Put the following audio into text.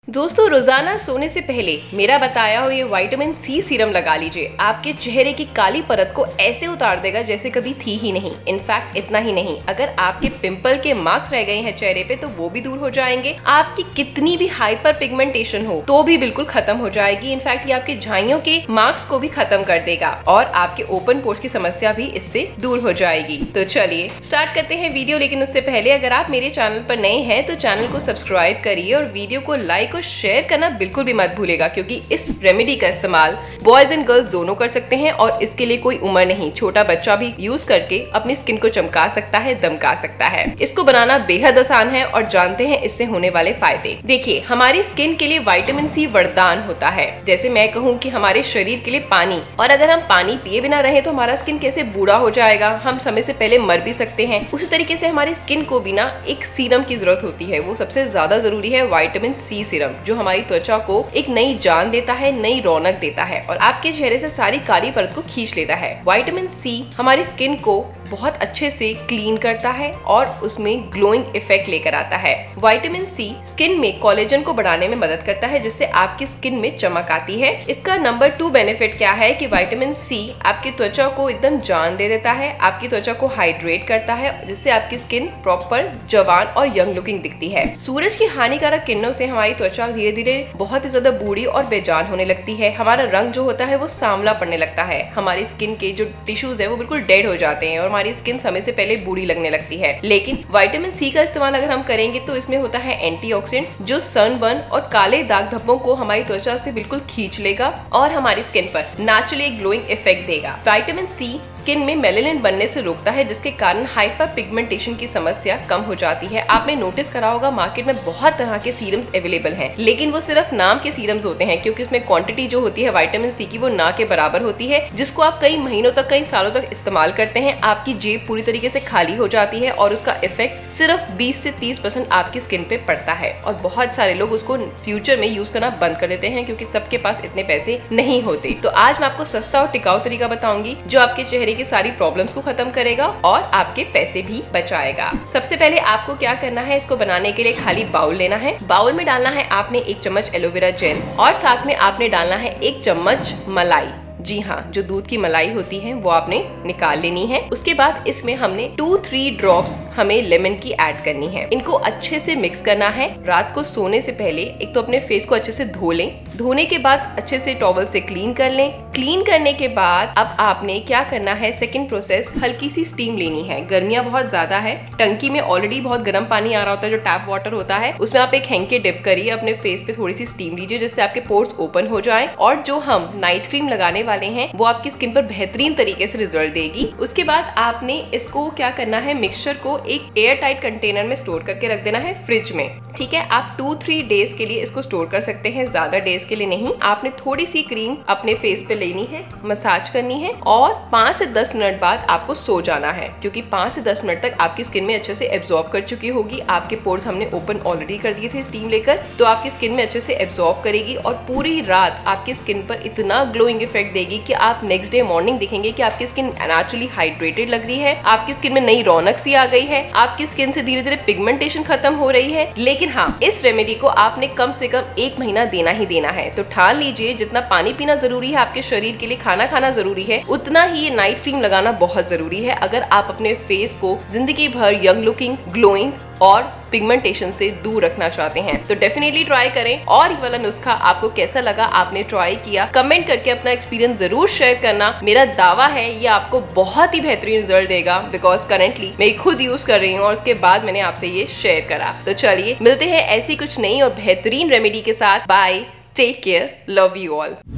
दोस्तों रोजाना सोने से पहले मेरा बताया हुआ ये विटामिन सी सीरम लगा लीजिए। आपके चेहरे की काली परत को ऐसे उतार देगा जैसे कभी थी ही नहीं। इनफैक्ट इतना ही नहीं, अगर आपके पिंपल के मार्क्स रह गए हैं चेहरे पे तो वो भी दूर हो जाएंगे। आपकी कितनी भी हाइपर पिगमेंटेशन हो तो भी बिल्कुल खत्म हो जाएगी। इनफैक्ट ये आपके झाइयों के मार्क्स को भी खत्म कर देगा और आपके ओपन पोर्स की समस्या भी इससे दूर हो जाएगी। तो चलिए स्टार्ट करते हैं वीडियो, लेकिन उससे पहले अगर आप मेरे चैनल पर नए हैं तो चैनल को सब्सक्राइब करिए और वीडियो को लाइक को शेयर करना बिल्कुल भी मत भूलेगा, क्योंकि इस रेमेडी का इस्तेमाल बॉयज एंड गर्ल्स दोनों कर सकते हैं और इसके लिए कोई उम्र नहीं। छोटा बच्चा भी यूज करके अपनी स्किन को चमका सकता है, दमका सकता है। इसको बनाना बेहद आसान है और जानते हैं इससे होने वाले फायदे। देखिए, हमारी स्किन के लिए विटामिन सी वरदान होता है। जैसे मैं कहूँ कि हमारे शरीर के लिए पानी, और अगर हम पानी पिए बिना रहे तो हमारा स्किन कैसे बूढ़ा हो जाएगा, हम समय से पहले मर भी सकते हैं। उसी तरीके से हमारी स्किन को भी ना एक सीरम की जरूरत होती है। वो सबसे ज्यादा जरूरी है विटामिन सी सीरम, जो हमारी त्वचा को एक नई जान देता है, नई रौनक देता है और आपके चेहरे से सारी काली परत को खींच लेता है। विटामिन सी हमारी स्किन को बहुत अच्छे से क्लीन करता है और उसमें ग्लोइंग इफेक्ट लेकर आता है। विटामिन सी स्किन में कोलेजन को बढ़ाने में मदद करता है, जिससे आपकी स्किन में चमक आती है। इसका नंबर 2 बेनिफिट क्या है कि विटामिन सी आपकी त्वचा को एकदम जान दे देता है, आपकी त्वचा को हाइड्रेट करता है, जिससे आपकी स्किन प्रॉपर जवान और यंग लुकिंग दिखती है। सूरज की हानिकारक किरणों से हमारी त्वचा धीरे धीरे बहुत ही ज्यादा बूढ़ी और बेजान होने लगती है। हमारा रंग जो होता है वो सांवला पड़ने लगता है। हमारी स्किन के जो टिश्यूज है वो बिल्कुल डेड हो जाते हैं और हमारी स्किन समय से पहले बूढ़ी लगने लगती है। लेकिन विटामिन सी का इस्तेमाल अगर हम करेंगे तो इसमें होता है एंटीऑक्सीडेंट, जो सनबर्न और काले दाग धब्बों को हमारी त्वचा से बिल्कुल खींच लेगा और हमारी स्किन पर नेचुरली ग्लोइंग इफेक्ट देगा। विटामिन सी स्किन में मेलानिन बनने से रोकता है, जिसके कारण हाइपर पिगमेंटेशन की समस्या कम हो जाती है। आपने नोटिस करा होगा मार्केट में बहुत तरह के सीरम्स अवेलेबल हैं, लेकिन वो सिर्फ नाम के सीरम्स होते हैं, क्योंकि उसमें क्वांटिटी जो होती है विटामिन सी की वो ना के बराबर होती है, जिसको आप कई महीनों तक, कई सालों तक इस्तेमाल करते हैं। आपकी जेब पूरी तरीके से खाली हो जाती है और उसका इफेक्ट सिर्फ 20 से 30% आपकी स्किन पे पड़ता है और बहुत सारे लोग उसको फ्यूचर में यूज करना बंद कर देते हैं क्योंकि सबके पास इतने पैसे नहीं होते। तो आज मैं आपको सस्ता और टिकाऊ तरीका बताऊंगी जो आपके चेहरे की सारी प्रॉब्लम्स को खत्म करेगा और आपके पैसे भी बचाएगा। सबसे पहले आपको क्या करना है, इसको बनाने के लिए खाली बाउल लेना है। बाउल में डालना है आपने 1 चम्मच एलोवेरा जेल और साथ में आपने डालना है 1 चम्मच मलाई। जी हाँ, जो दूध की मलाई होती है वो आपने निकाल लेनी है। उसके बाद इसमें हमने 2-3 ड्रॉप्स हमें लेमन की ऐड करनी है। इनको अच्छे से मिक्स करना है। रात को सोने से पहले एक तो अपने फेस को अच्छे से धो लें। धोने के बाद अच्छे से टॉवल से क्लीन कर लें। क्लीन करने के बाद अब आपने क्या करना है, सेकंड प्रोसेस, हल्की सी स्टीम लेनी है। गर्मियां बहुत ज्यादा है, टंकी में ऑलरेडी बहुत गर्म पानी आ रहा होता है जो टैप वाटर होता है, उसमें आप एक हैंकी डिप करिए, अपने फेस पे थोड़ी सी स्टीम लीजिए जिससे आपके पोर्स ओपन हो जाएं और जो हम नाइट क्रीम लगाने वाले हैं वो आपकी स्किन पर बेहतरीन तरीके से रिजल्ट देगी। उसके बाद आपने इसको क्या करना है, मिक्सचर को एक एयर टाइट कंटेनर में स्टोर करके रख देना है फ्रिज में। ठीक है, आप 2-3 डेज के लिए इसको स्टोर कर सकते हैं, ज्यादा डेज के लिए नहीं। आपने थोड़ी सी क्रीम अपने फेस पे लेनी है, मसाज करनी है और 5 से 10 मिनट बाद आपको सो जाना है, क्योंकि 5 से 10 मिनट तक आपकी स्किन में अच्छे से एब्जॉर्ब कर चुकी होगी। आपके पोर्स हमने ओपन ऑलरेडी कर दिए थे स्टीम लेकर, तो आपकी स्किन में अच्छे से एब्जॉर्ब करेगी और पूरी रात आपकी स्किन पर इतना ग्लोइंग इफेक्ट देगी कि आप नेक्स्ट डे मॉर्निंग दिखेंगे कि आपकी स्किन नेचुरली हाइड्रेटेड लग रही है, आपकी स्किन में नई रौनक सी आ गई है, आपकी स्किन से धीरे धीरे पिगमेंटेशन खत्म हो रही है। लेकिन हाँ, इस रेमेडी को आपने कम से कम 1 महीना देना ही देना है। तो ठान लीजिए, जितना पानी पीना जरूरी है आपके शरीर के लिए, खाना खाना जरूरी है, उतना ही ये नाइट क्रीम लगाना बहुत जरूरी है अगर आप अपने फेस को जिंदगी भर यंग लुकिंग, ग्लोइंग और पिगमेंटेशन से दूर रखना चाहते हैं। तो डेफिनेटली ट्राई करें। और ये वाला नुस्खा आपको कैसा लगा, आपने ट्राई किया, कमेंट करके अपना एक्सपीरियंस जरूर शेयर करना। मेरा दावा है ये आपको बहुत ही बेहतरीन रिजल्ट देगा, बिकॉज करेंटली मैं खुद यूज कर रही हूँ और उसके बाद मैंने आपसे ये शेयर करा। तो चलिए मिलते हैं ऐसी कुछ नई और बेहतरीन रेमेडी के साथ। Bye, take care, love you all.